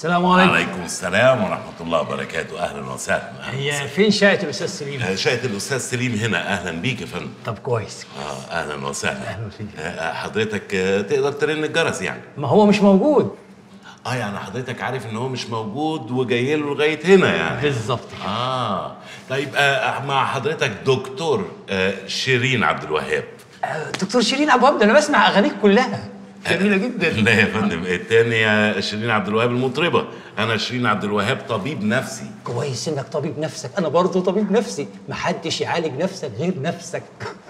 السلام عليكم. وعليكم السلام ورحمة الله وبركاته. أهلا وسهلا. هي فين شقة الأستاذ سليم؟ شقة الأستاذ سليم هنا. أهلا بيك يا فندم. طب كويس. أهلا وسهلا. أهلا فيك. حضرتك تقدر ترن الجرس يعني؟ ما هو مش موجود. يعني حضرتك عارف إن هو مش موجود وجاي له لغاية هنا يعني. بالظبط كده. طيب مع حضرتك دكتور شيرين عبد الوهاب. دكتور شيرين عبد الوهاب ده أنا بسمع أغانيك كلها. جميلة جدا. لا يا فندم، التانية شيرين عبد الوهاب المطربة، أنا شيرين عبد الوهاب طبيب نفسي. كويس إنك طبيب نفسك، أنا برضه طبيب نفسي، محدش يعالج نفسك غير نفسك.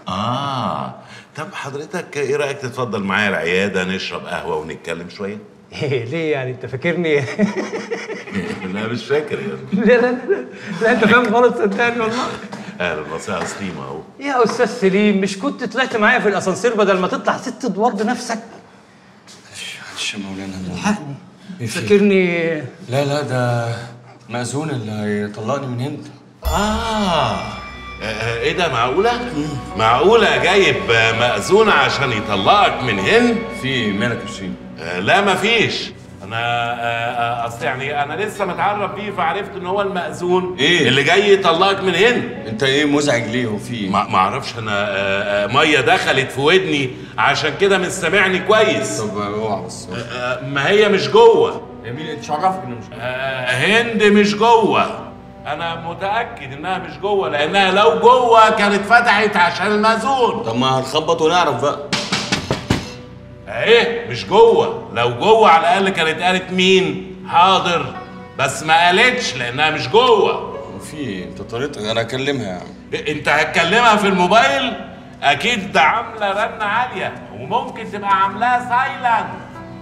طب حضرتك إيه رأيك تتفضل معايا العيادة نشرب قهوة ونتكلم شوية؟ ليه يعني أنت فاكرني؟ لا مش فاكر يعني. لا أنت فاهم غلط صدقني والله. اهلا وسهلا سليم اهو. يا استاذ سليم مش كنت طلعت معايا في الاسانسير بدل ما تطلع 6 ادوار بنفسك؟ معلش يا مولانا. الحقني. فاكرني؟ لا ده مأذون اللي هيطلقني من هند. ايه ده معقولة؟ معقولة جايب مأذون عشان يطلقك من هند؟ في مالك يا شيرين؟ لا مفيش. انا اصل يعني انا لسه متعرف بيه فعرفت ان هو المأذون إيه؟ اللي جاي يطلقك من هند. انت ايه مزعج ليه؟ هو في ما اعرفش انا ميه دخلت في ودني عشان كده مش سامعني كويس. طب اوعى بس. ما هي مش جوه. يا مين انت عرفك انها مش جوه؟ هند مش جوه. انا متاكد انها مش جوه لانها لو جوه كانت فتحت عشان المأذون. طب ما هنخبط ونعرف بقى. ايه مش جوه، لو جوه على الاقل كانت قالت مين حاضر، بس ما قالتش لانها مش جوه. في انت طريقتك انا اكلمها يا عم. انت هتكلمها في الموبايل؟ اكيد ده عامله رنه عاليه وممكن تبقى عاملاها سايلنت.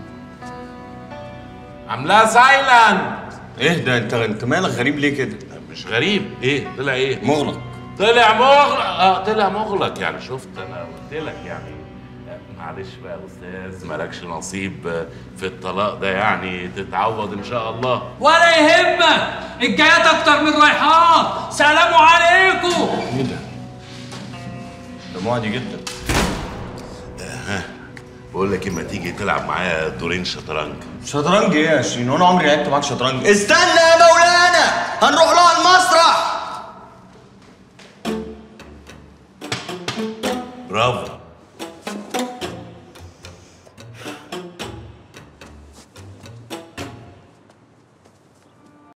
عاملاها سايلنت. ايه ده انت مالك غريب ليه كده؟ مش غريب. ايه طلع ايه؟ مغلق. طلع مغلق. طلع مغلق يعني. شفت انا قلت لك يعني. معلش بقى يا استاذ مالكش نصيب في الطلاق ده يعني، تتعوض ان شاء الله. ولا يهمك، الجايات اكتر من رايحات. سلام عليكم. ايه ده معدي جدا. بقول لك اما تيجي تلعب معايا دورين شطرنج. شطرنج ايه يا شيرين؟ وانا عمري لعبت معاك شطرنج؟ استنى يا مولانا، هنروح